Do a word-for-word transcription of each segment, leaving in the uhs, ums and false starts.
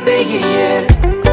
baby, yeah.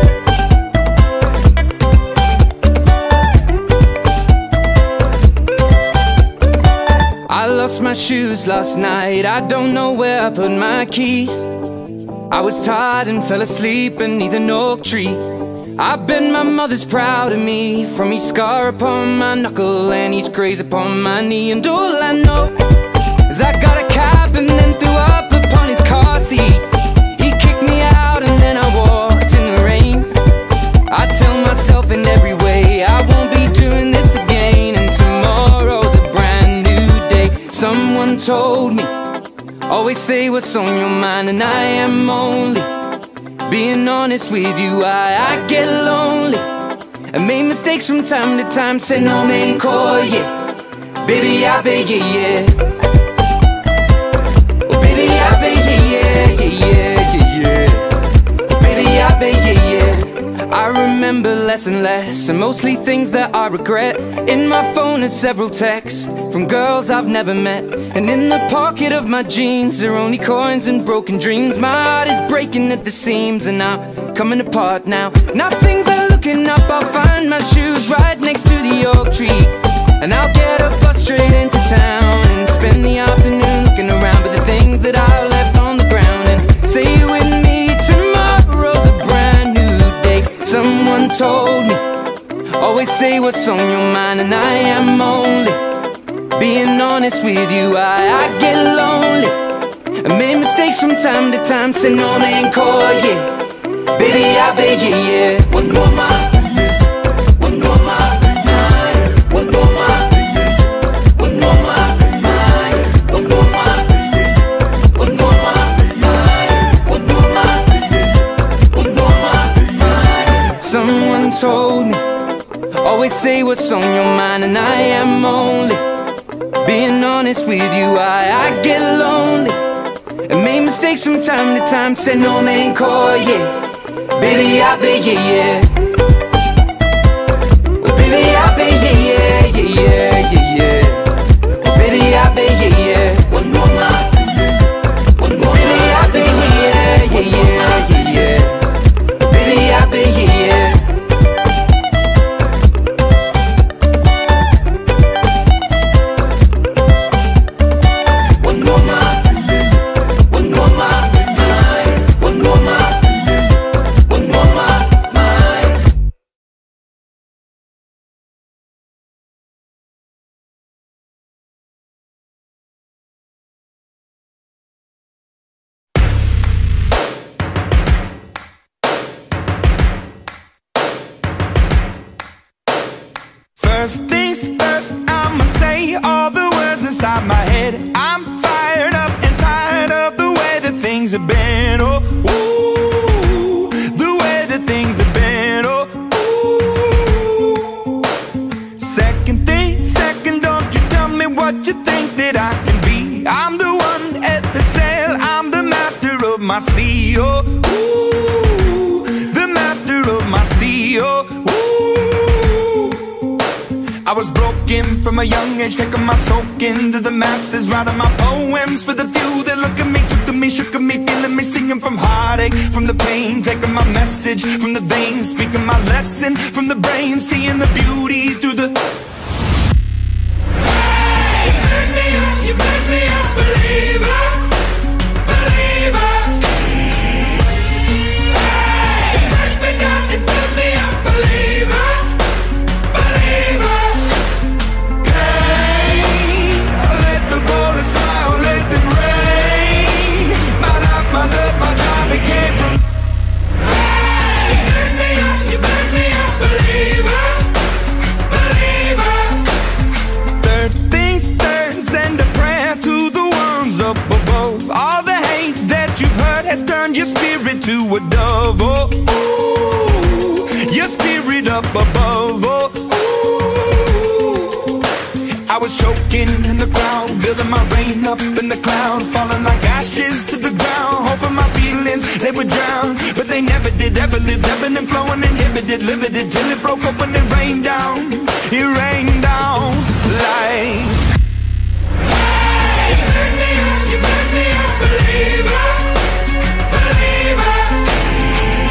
I lost my shoes last night, I don't know where I put my keys. I was tired and fell asleep beneath an oak tree. I bet my mother's proud of me, from each scar upon my knuckle and each graze upon my knee. And all I know is I got a cab and then threw up upon his car seat. He kicked me out and then I walked in the rain. I tell myself in every way I won't be doing this again, and tomorrow's a brand new day. Someone told me, always say what's on your mind, and I am only being honest with you. I, I get lonely and make mistakes from time to time. Say no main core, yeah. Baby, I bet you, yeah. Oh, baby, I bet you, yeah, yeah, yeah, yeah, yeah. Baby, I bet you, yeah. I remember less and less, and mostly things that I regret. In my phone are several texts from girls I've never met, and in the pocket of my jeans are only coins and broken dreams. My heart is breaking at the seams, and I'm coming apart now. Now things are looking up, I'll find my shoes right next to the oak tree, and I'll get a bus straight into town and spend the afternoon looking around for the things that I left on the ground. And say with me, tomorrow's a brand new day. Someone told me, always say what's on your mind, and I am only being honest with you. I, I get lonely and make mistakes from time to time. Say no main core, yeah. Baby, I bet you, yeah. One more mile, one more mile, one more mile, one more mile, one more mile, one more mile, one more mile, one more mile. Someone told me, always say what's on your mind, and I am only being honest with you. I, I get lonely and make mistakes from time to time. Say no main core, yeah. Baby, I bet you, yeah. Oh, baby, I bet you, yeah, yeah, yeah, yeah, yeah. Oh, baby, I bet you, yeah. One more mile, one more. Baby, I bet you, yeah, yeah, yeah, yeah, yeah. Oh, baby, I bet you, yeah. First things first, I'ma say all the words inside my head. I'm fired up and tired of the way that things have been. Oh, ooh, the way that things have been. Oh, ooh. Second thing, second, don't you tell me what you think that I can be. I'm the one at the sail, I'm the master of my sea. Oh, ooh, the master of my sea. Oh, ooh. I was broken from a young age, taking my soak into the masses, writing my poems for the few that look at me, took to me, shook at me, feeling me, singing from heartache, from the pain, taking my message from the veins, speaking my lesson from the brain, seeing the beauty through the... Hey, you burn me up, you burn me up, believer, believer. Hey, you burn me down, you burn me up, believer, believer. My love, my time, it came from. Hey, you burn me up, you burn me up, believer, believer. Third things third, send a prayer to the ones up above. All the hate that you've heard has turned your spirit to a dove. Oh, ooh, your spirit up above. Oh, ooh. I was choking in the crowd, building my rain up in the cloud, falling like ashes to the ground, hoping my feelings, they would drown, but they never did, ever lived, ebbing and flowing, inhibited, limited, till it broke up when it rained down, it rained down like... Hey, you burn me up, you burn me up, believer, believer.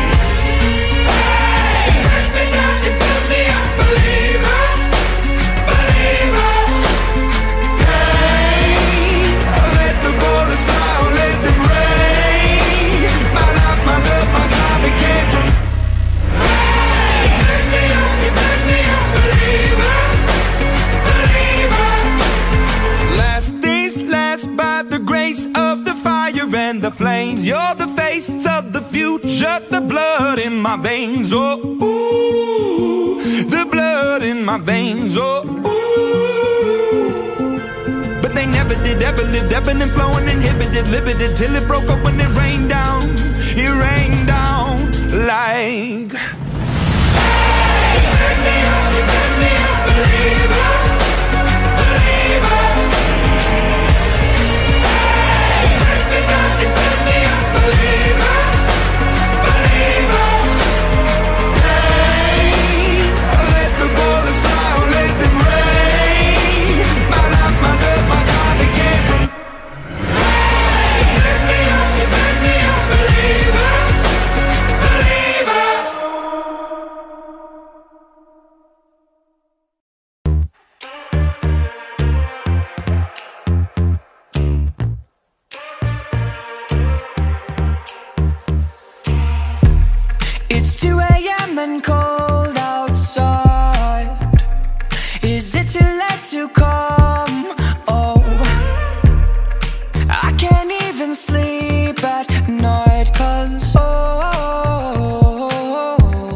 dreams. You're the face of the future, the blood in my veins. Oh, ooh, the blood in my veins. Oh, ooh. But they never did, ever lived, ebbing and flowing, inhibited, limited, till it broke up when it rained down. It rained down like. Hey, you burn me up, you burn me up, believer, believer. It's two A M and cold outside. Is it too late to come? Oh, I can't even sleep at night, 'cause oh,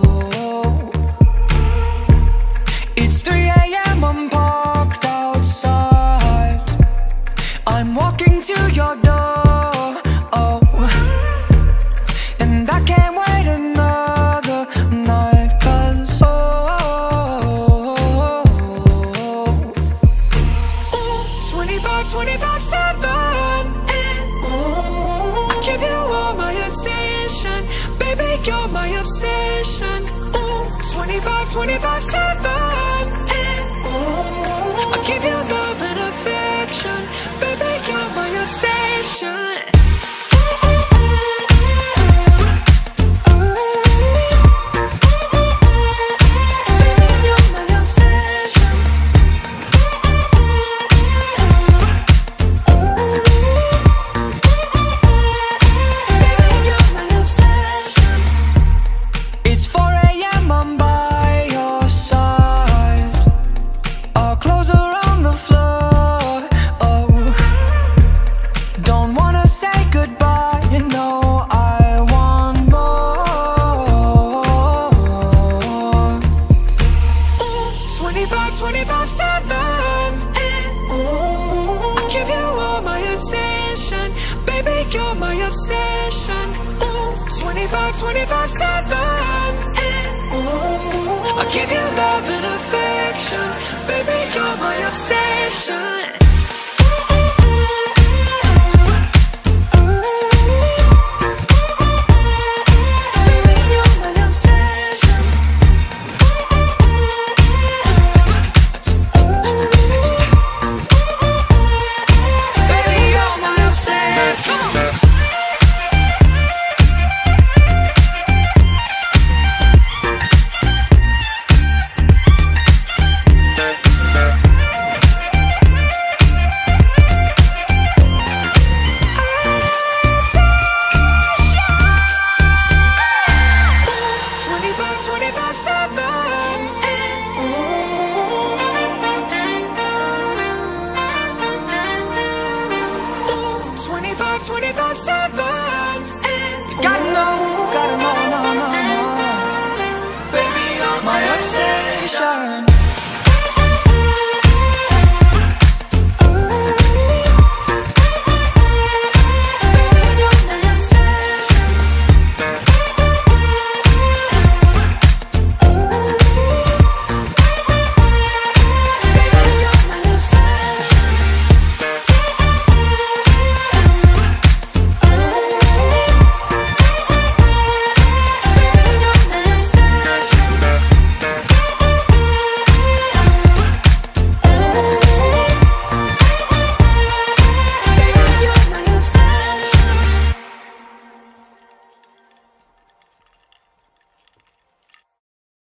it's three A M, I'm parked outside. I'm walking to your door, oh, and I can't wait another night, 'cause oh, twenty-five, twenty-five, seven. I give you all my attention, baby, you're my obsession. twenty-five, twenty-five, seven. I give you love and affection, baby, you're my obsession. twenty-five, seven. I give you all my attention, baby, you're my obsession. twenty-five, twenty-five, seven. I give you love and affection, baby, you're my obsession. twenty-five, seven.